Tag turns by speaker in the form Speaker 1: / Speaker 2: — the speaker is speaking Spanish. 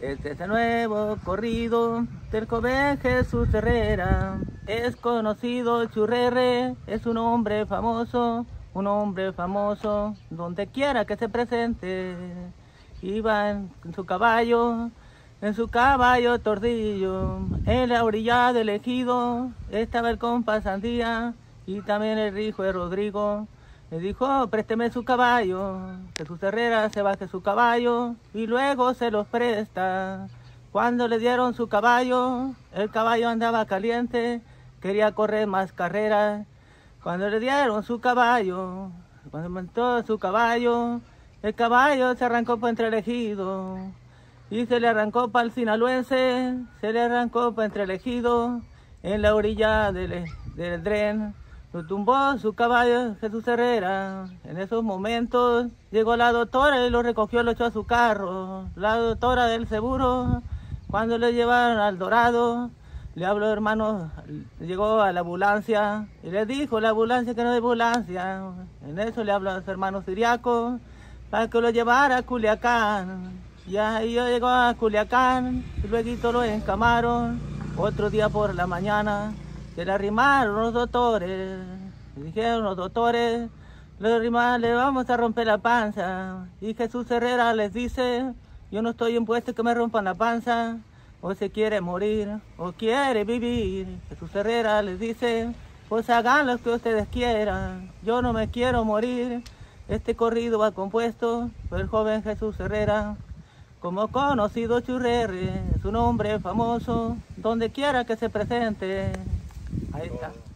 Speaker 1: Este es el nuevo corrido del joven Jesús Herrera. Es conocido Churrerre, es un hombre famoso, donde quiera que se presente. Iba en su caballo tordillo, en la orilla del ejido estaba el compa Sandía y también el hijo de Rodrigo. Le dijo, présteme su caballo. Jesús Herrera se baje su caballo y luego se los presta. Cuando le dieron su caballo, el caballo andaba caliente, quería correr más carreras. Cuando le dieron su caballo, cuando montó su caballo, el caballo se arrancó para entre el ejido. Y se le arrancó para el sinaloense, se le arrancó para entre el ejido, en la orilla del dren. Lo tumbó su caballo Jesús Herrera. En esos momentos llegó la doctora y lo recogió, lo echó a su carro. La doctora del seguro, cuando le llevaron al Dorado, le habló, hermano, llegó a la ambulancia y le dijo la ambulancia que no hay ambulancia. En eso le habló a su hermano Siriaco para que lo llevara a Culiacán. Y ahí llegó a Culiacán y luego lo encamaron. Otro día por la mañana se le arrimaron los doctores. Le dijeron los doctores, le vamos a romper la panza. Y Jesús Herrera les dice, yo no estoy impuesto que me rompan la panza. O se quiere morir o quiere vivir. Jesús Herrera les dice, pues hagan lo que ustedes quieran. Yo no me quiero morir. Este corrido va compuesto por el joven Jesús Herrera. Como conocido Churrerre, es un hombre famoso, donde quiera que se presente. Ahí está.